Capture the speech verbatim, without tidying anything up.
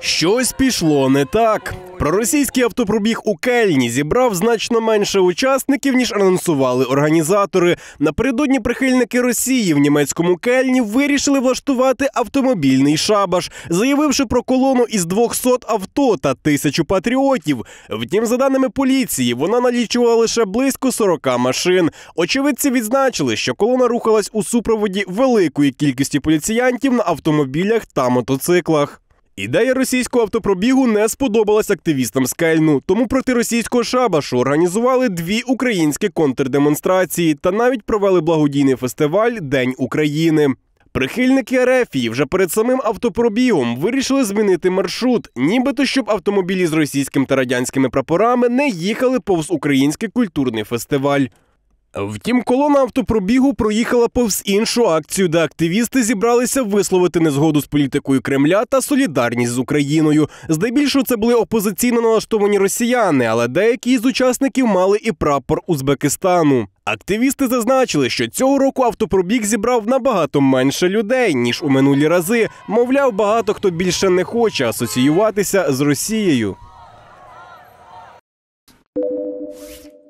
Щось пішло не так. Проросійський автопробіг у Кельні зібрав значно менше учасників, ніж анонсували організатори. Напередодні прихильники Росії в німецькому Кельні вирішили влаштувати автомобільний шабаш, заявивши про колону із двохсот авто та тисячу патріотів. Втім, за даними поліції, вона налічувала лише близько сорока машин. Очевидці відзначили, що колона рухалась у супроводі великої кількості поліціянтів на автомобілях та мотоциклах. Ідея російського автопробігу не сподобалась активістам з Кельну, тому проти російського шабашу організували дві українські контрдемонстрації та навіть провели благодійний фестиваль «День України». Прихильники Ерефії вже перед самим автопробігом вирішили змінити маршрут, нібито щоб автомобілі з російськими та радянськими прапорами не їхали повз український культурний фестиваль. Втім, колона автопробігу проїхала повз іншу акцію, де активісти зібралися висловити незгоду з політикою Кремля та солідарність з Україною. Здебільшого це були опозиційно налаштовані росіяни, але деякі з учасників мали і прапор Узбекистану. Активісти зазначили, що цього року автопробіг зібрав набагато менше людей, ніж у минулі рази. Мовляв, багато хто більше не хоче асоціюватися з Росією.